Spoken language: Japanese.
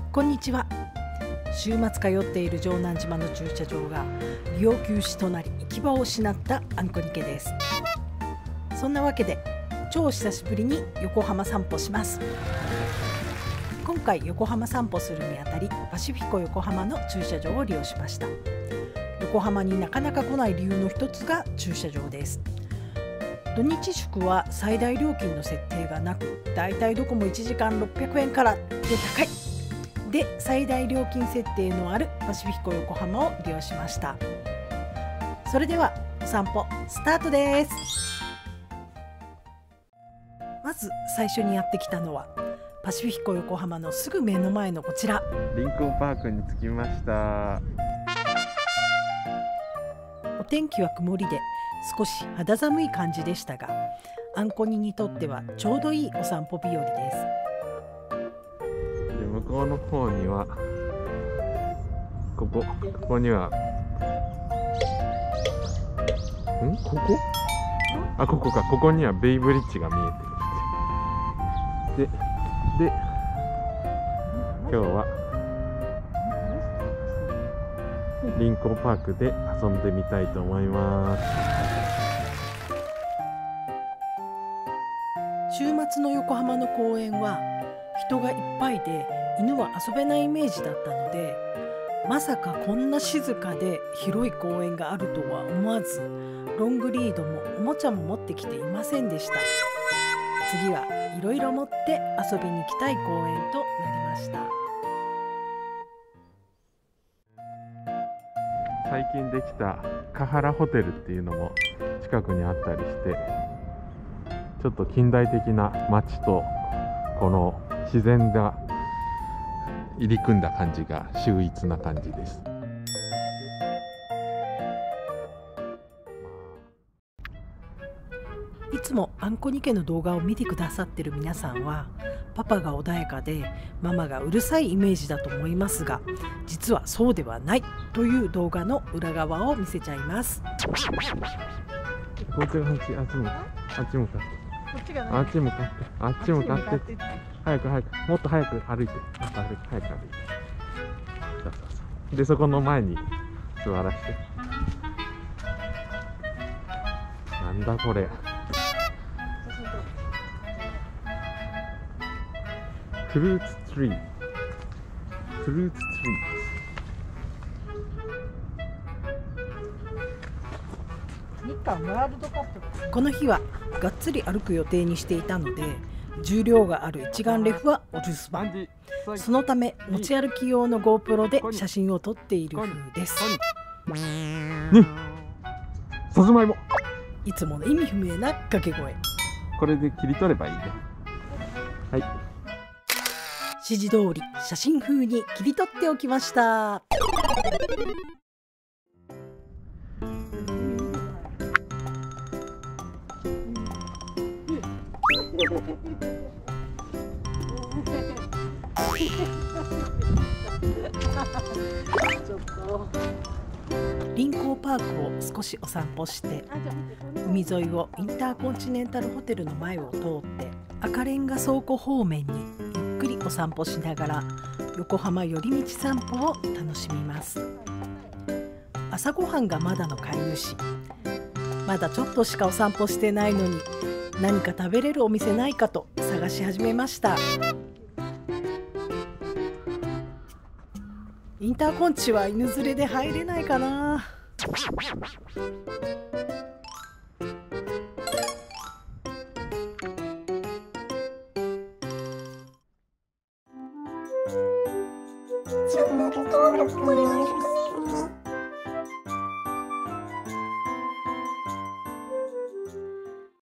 こんにちは。週末通っている城南島の駐車場が利用休止となり行き場を失ったあんこにけです。そんなわけで超久しぶりに横浜散歩します。今回横浜散歩するにあたりパシフィコ横浜の駐車場を利用しました。横浜になかなか来ない理由の一つが駐車場です。土日祝は最大料金の設定がなく、だいたいどこも1時間600円からで高いで、最大料金設定のあるパシフィコ横浜を利用しました。それではお散歩スタートです。まず最初にやってきたのはパシフィコ横浜のすぐ目の前のこちらリンコンパークに着きました。 お天気は曇りで少し肌寒い感じでしたが、あんこににとってはちょうどいいお散歩日和です。 で向こうの方にはここにはここここか、ここにはベイブリッジが見えてる。で今日はリンコンパークで遊んでみたいと思います。 週末の横浜の公園は人がいっぱいで犬は遊べないイメージだったので、まさかこんな静かで広い公園があるとは思わず、ロングリードもおもちゃも持ってきていませんでした。次はいろいろ持って遊びに行きたい公園となりました。 最近できたカハラホテルっていうのも近くにあったりして、ちょっと近代的な街とこの自然が入り組んだ感じが秀逸な感じです。 いつもあんこにけの動画を見てくださってる皆さんは、パパが穏やかでママがうるさいイメージだと思いますが、実はそうではないという動画の裏側を見せちゃいます。 こっちがあっち向かって、あっち向かって、早くもっと早く歩いて、早く歩いて、そうでそこの前に座らせて。なんだこれ、フルーツツリー。 この日はがっつり歩く予定にしていたので、重量がある一眼レフはお留守番。そのため持ち歩き用の GoPro で写真を撮っている風です。 さつまいも。 いつもの意味不明な掛け声。 これで切り取ればいいね。はい、 指示通り写真風に切り取っておきました。リンコーパークを少しお散歩して、海沿いをインターコンチネンタルホテルの前を通って赤レンガ倉庫方面にゆっくりお散歩しながら横浜寄り道散歩を楽しみます。朝ごはんがまだの飼い主、まだちょっとしかお散歩してないのに何か食べれるお店ないかと探し始めました。インターコンチは犬連れで入れないかな。 ちょっと音が聞こえる。